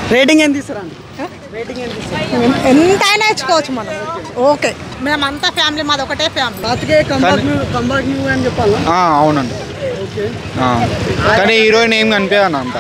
Rating ఎంత ఇస్తారండి? Rating ఎంత ఇస్తారు? ఎంతైనా ఇచ్చుకోవచ్చు మనం. ఓకే, మేమంతా ఫ్యామిలీ, మాది ఒకటే ఫ్యామిలీ. రాత్రికే కంబ్యాక్ న్యూ అని చెప్పాలా? అవునండి. కానీ హీరోయిన్ ఏం కనిపించదు అంత.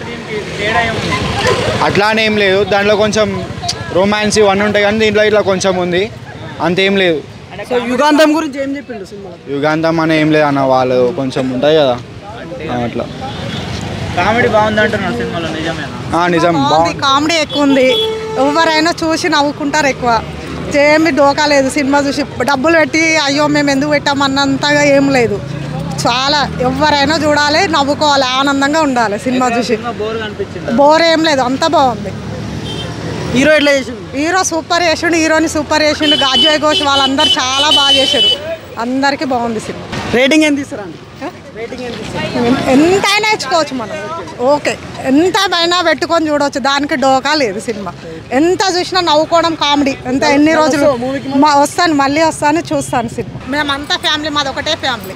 అట్లానే ఏం లేదు, దాంట్లో కొంచెం రొమాన్స్ ఇవన్నీ ఉంటాయి కానీ దీంట్లో ఇట్లా కొంచెం ఉంది, అంతేం లేదు. సో యుగాంతం గురించి ఏం చెప్పిండు సినిమా? యుగాంతం అని ఏం లేదు అన్న, వాళ్ళు కొంచెం ఉంటాయి కదా అట్లా. కామెడీ బాగుంది అంటున్నారు సినిమాలో, నిజమేనా? నిజం, బాగుంది. కామెడీ ఎక్కువ ఉంది, ఎవరైనా చూసి నవ్వుకుంటారు ఎక్కువ. ఏమి డోకా లేదు సినిమా చూసి. డబ్బులు పెట్టి అయ్యో మేము ఎందుకు పెట్టామన్నంతగా ఏం లేదు. చాలా ఎవరైనా చూడాలి, నవ్వుకోవాలి, ఆనందంగా ఉండాలి సినిమా చూసి. బోర్ ఏం లేదు, అంత బాగుంది. హీరో ఎట్లా చేసిండు? హీరో సూపర్ చేసిండు, హీరోని సూపర్ చేసిండు, గాజోయ్ ఘోష్ వాళ్ళందరూ చాలా బాగా చేశారు. అందరికీ బాగుంది సినిమా. రేటింగ్ ఎంత ఇస్తారండి? రేటింగ్ ఎంత ఇస్తారు? ఎంతైనా ఇచ్చుకోవచ్చు మనం. ఓకే, ఎంతైనా పెట్టుకొని చూడవచ్చు, దానికి డోకా లేదు సినిమా. ఎంత చూసినా నవ్వుకోవడం, కామెడీ. ఎంత ఎన్ని రోజులు వస్తాను, మళ్ళీ వస్తాను, చూస్తాను సినిమా. మేమంతా ఫ్యామిలీ, మాది ఒకటే ఫ్యామిలీ.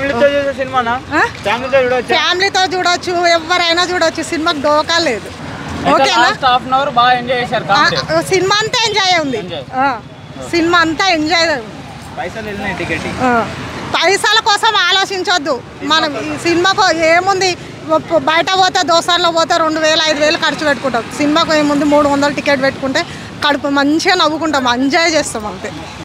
ఫ్యామిలీతో చూడొచ్చు, ఎవరైనా చూడొచ్చు, సినిమాకి డోకా లేదు. ఓకేనా? సినిమా అంతా ఎంజాయ్ ఉంది, సినిమా అంతా ఎంజాయ్. పైసల కోసం ఆలోచించొద్దు మనం. ఈ సినిమాకు ఏముంది, బయట పోతే దోసాన్లో పోతే 2000 5000 ఖర్చు పెట్టుకుంటాం. సినిమాకు ఏముంది, 300 టికెట్ పెట్టుకుంటే కడుపు మంచిగా నవ్వుకుంటాం, ఎంజాయ్ చేస్తాం అంతే.